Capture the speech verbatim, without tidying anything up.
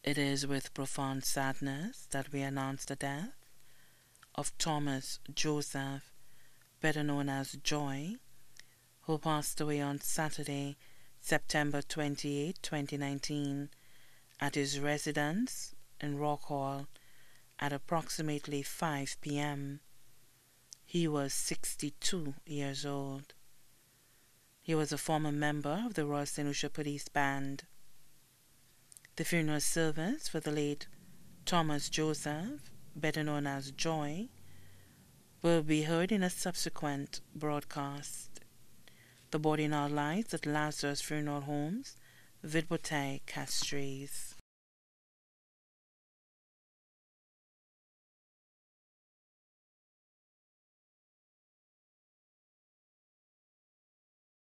It is with profound sadness that we announce the death of Thomas Joseph, better known as Joy, who passed away on Saturday, September twenty-eighth, twenty nineteen, at his residence in Rock Hall at approximately five p m He was sixty-two years old. He was a former member of the Royal Saint Lucia Police Band. The funeral service for the late Thomas Joseph, better known as Joy, will be heard in a subsequent broadcast. The body now lies at Lazarus Funeral Homes, Vide Bouteille, Castries.